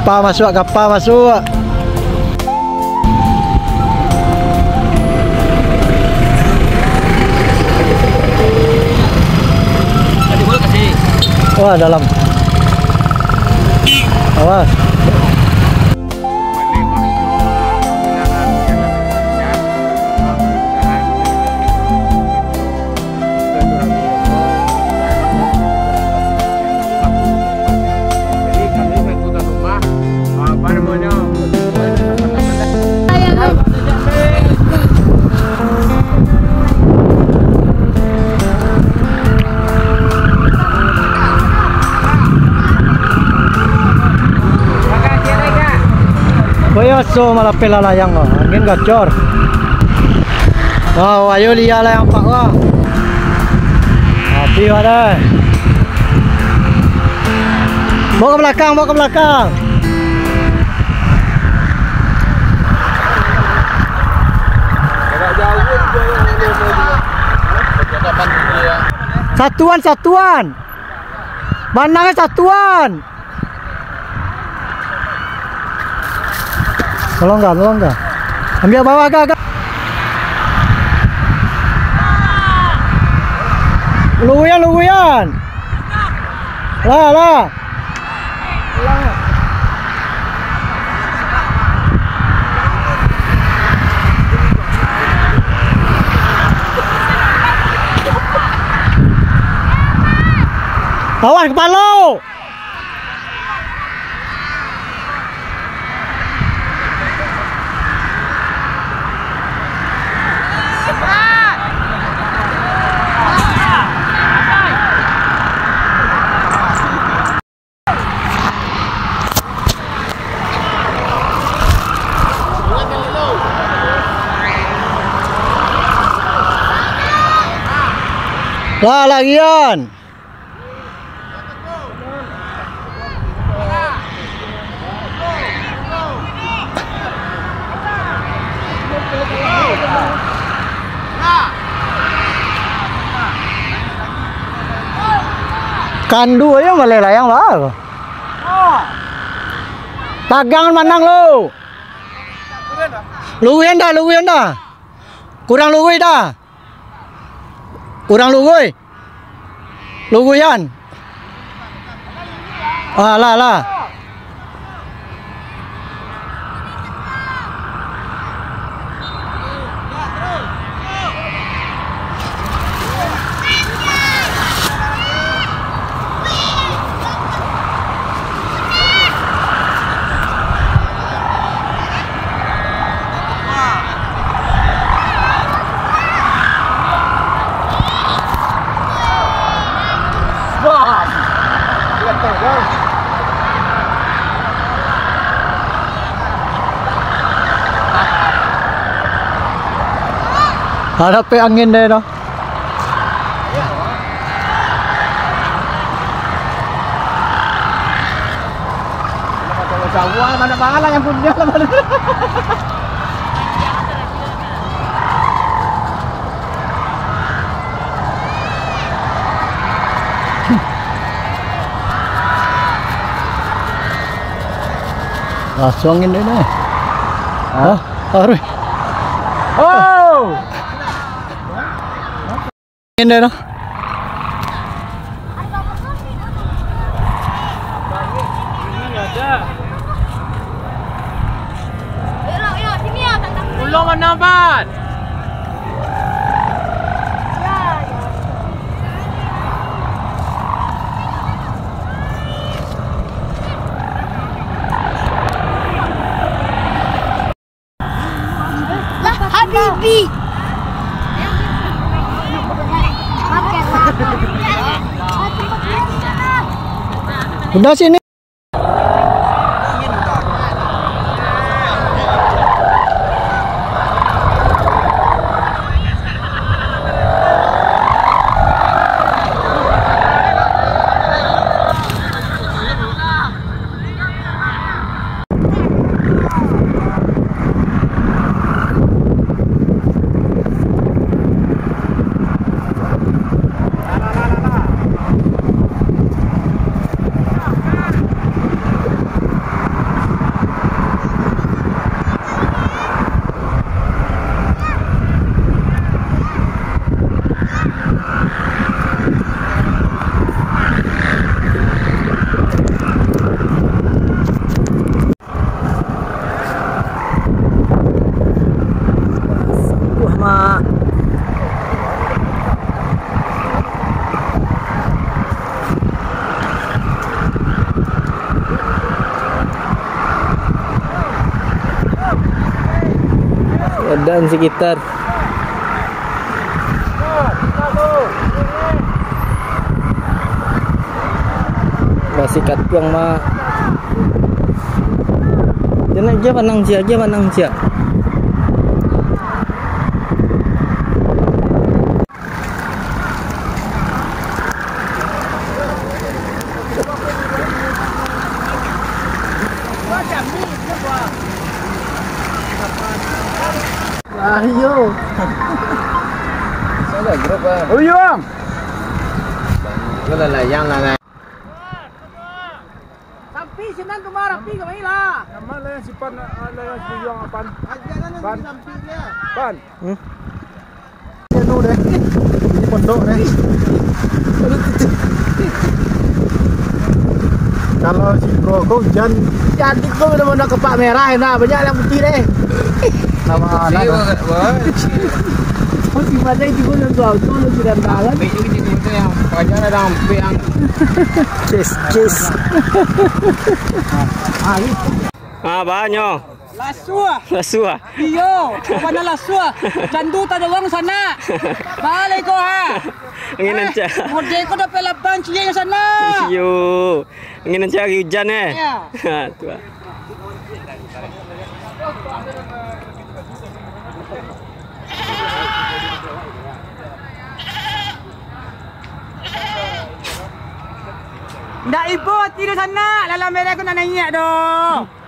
Kapal masuk. Wah, dalam. Awas. So malah pela layang oh. Angin gacor. Wow, ayo lihat layang pak wah. Api ada. Bawa ke belakang, bawa ke belakang. Satuan. Manangnya satuan. Tolong enggak. Ambil bawah agak. Luwian. Lah. Awas kepala. Lah lagian. Kandu aja malah layang lah. Tagangan manang lo. Luwian dah. Kurang luwi dah. Luwian. Lah. Hadapi angin deh no. Mana banget yang punya lah. Langsung angin deh nih. Aduh. Oh. Ini no. Ulong nambat. Lah Habibi. Udah sini. mak. Dan sekitar sikat yang mak. Jangan aja panang cia. Ayo. Saya grup ah. Oh iya. Cái là giang là Sampi sinan tumarap pi kamay la. Naman lang si Pan lang si yung Pan. Pan. Pan. Ano deh? Di pondok deh. Kalau si bro kau hujan Cantik kau benar-benar kepak merah enak, banyak yang putih deh. nama anak. Oh gimana itu gue nonton lu sudah banget. Ini itu yang pajak ada sampai yang Cheese. banyak. Lasua. Iyo, mana lasua? Candu tak ada uang sana. Balik kau ha. Ingin aja. Model kau dapat 8 cie yang sana. Iyo. Ingin cari hujan Iya. Tuh. Ndak ibu tidur sana. Lalam merah aku nak naik doh.